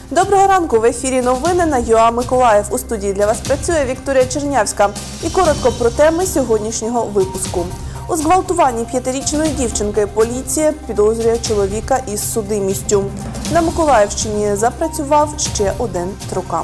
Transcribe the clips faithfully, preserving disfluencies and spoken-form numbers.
Доброго ранку! В ефірі новини на ЮА Миколаїв. У студії для вас працює Вікторія Чернявська. І коротко про теми сьогоднішнього випуску. У зґвалтуванні п'ятирічної дівчинки поліція підозрює чоловіка із судимістю. На Миколаївщині запрацював ще один трукам.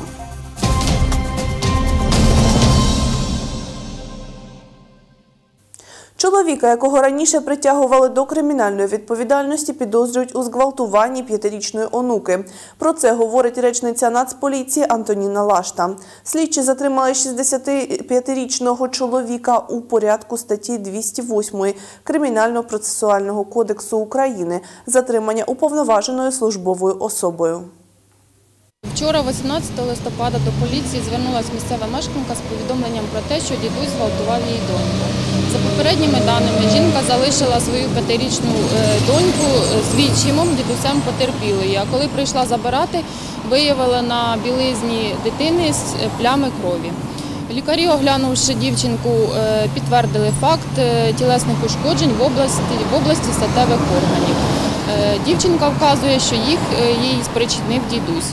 Чоловіка, якого раніше притягували до кримінальної відповідальності, підозрюють у зґвалтуванні п'ятирічної онуки. Про це говорить речниця Нацполіції Антоніна Лашта. Слідчі затримали шістдесятип'ятирічного чоловіка у порядку статті двісті восьмої Кримінально-процесуального кодексу України «Затримання уповноваженою службовою особою». Вчора, вісімнадцятого листопада, до поліції звернулася місцева мешканка з повідомленням про те, що дідусь зґвалтував її доньку. За попередніми даними, жінка залишила свою п'ятирічну доньку з відчимом, дідусем потерпілої. А коли прийшла забирати, виявила на білизні дитини плями крові. Лікарі, оглянувши дівчинку, підтвердили факт тілесних ушкоджень в області, в області статевих органів. Дівчинка вказує, що їх їй спричинив дідусь.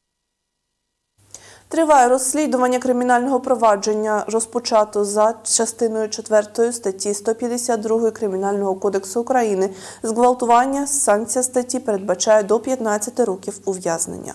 Триває розслідування кримінального провадження, розпочато за частиною четвертої статті сто п'ятдесят два Кримінального кодексу України. Зґвалтування, санкція статті передбачає до п'ятнадцяти років ув'язнення.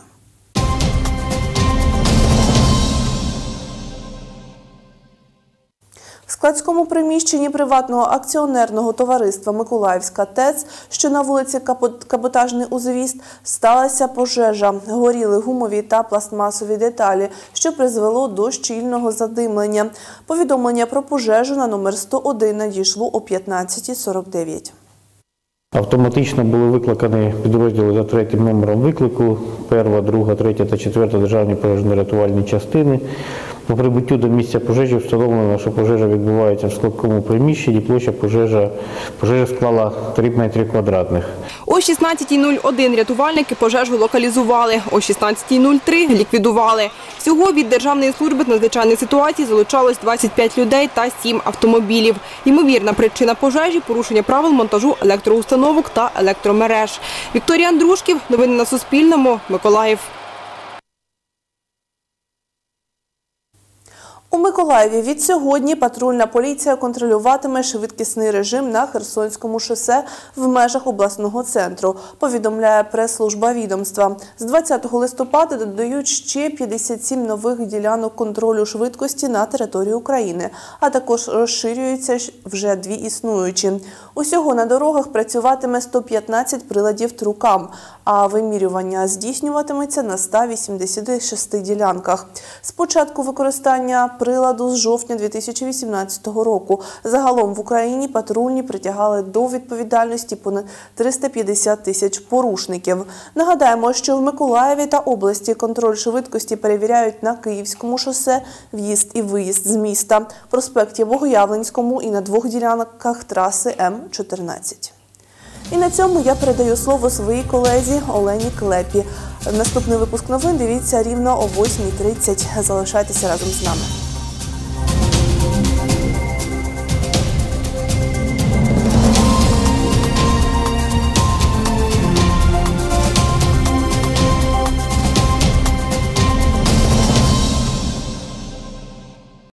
В складському приміщенні приватного акціонерного товариства «Миколаївська ТЕЦ», що на вулиці Каботажний узвіз, сталася пожежа. Горіли гумові та пластмасові деталі, що призвело до щільного задимлення. Повідомлення про пожежу на номер сто один надійшло о п'ятнадцятій сорок дев'ять. Автоматично були викликані підрозділи за третім номером виклику, перша, друга, третя та четверта державні пожежно-рятувальні частини. По прибуттю до місця пожежі встановлено, що пожежа відбувається в складському приміщенні, площа пожежа, пожежа склала три метри квадратних. О шістнадцятій нуль один рятувальники пожежу локалізували, о шістнадцятій нуль три ліквідували. Всього від Державної служби з надзвичайних ситуацій залучалось двадцять п'ять людей та сім автомобілів. Ймовірна причина пожежі – порушення правил монтажу електроустановок та електромереж. Вікторія Андрушків, новини на Суспільному, Миколаїв. У Миколаєві від сьогодні патрульна поліція контролюватиме швидкісний режим на Херсонському шосе в межах обласного центру, повідомляє прес-служба відомства. З двадцятого листопада додають ще п'ятдесят сім нових ділянок контролю швидкості на території України, а також розширюються вже дві існуючі. Усього на дорогах працюватиме сто п'ятнадцять приладів трукам, а вимірювання здійснюватиметься на ста вісімдесяти шести ділянках. З початку використання приладу з жовтня дві тисячі вісімнадцятого року загалом в Україні патрульні притягали до відповідальності понад триста п'ятдесят тисяч порушників. Нагадаємо, що в Миколаєві та області контроль швидкості перевіряють на Київському шосе, в'їзд і виїзд з міста, проспекті Богоявленському і на двох ділянках траси М чотирнадцять. І на цьому я передаю слово своїй колезі Олені Клепі. Наступний випуск новин дивіться рівно о восьмій тридцять. Залишайтеся разом з нами.